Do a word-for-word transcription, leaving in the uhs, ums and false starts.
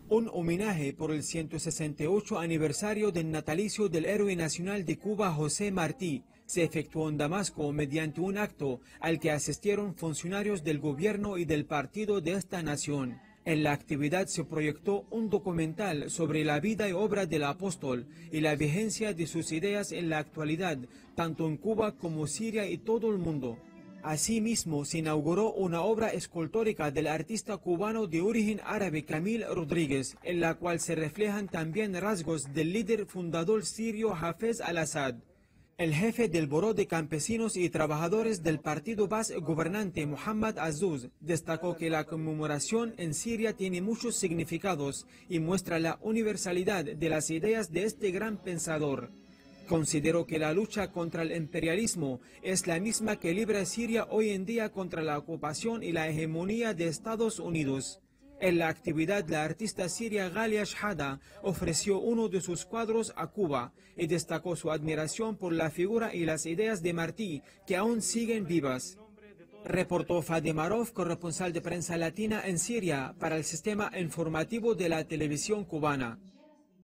Un homenaje por el ciento sesenta y ocho aniversario del natalicio del héroe nacional de Cuba, José Martí, se efectuó en Damasco mediante un acto al que asistieron funcionarios del gobierno y del partido de esta nación. En la actividad se proyectó un documental sobre la vida y obra del apóstol y la vigencia de sus ideas en la actualidad, tanto en Cuba como Siria y todo el mundo. Asimismo, se inauguró una obra escultórica del artista cubano de origen árabe Camil Rodríguez, en la cual se reflejan también rasgos del líder fundador sirio Hafez al-Assad. El jefe del Buró de Campesinos y Trabajadores del Partido Baaz gobernante, Muhammad Azzuz, destacó que la conmemoración en Siria tiene muchos significados y muestra la universalidad de las ideas de este gran pensador. Considero que la lucha contra el imperialismo es la misma que libra Siria hoy en día contra la ocupación y la hegemonía de Estados Unidos. En la actividad, la artista siria Ghalia Shahada ofreció uno de sus cuadros a Cuba y destacó su admiración por la figura y las ideas de Martí, que aún siguen vivas. Reportó Fadimarov, corresponsal de prensa latina en Siria, para el sistema informativo de la televisión cubana.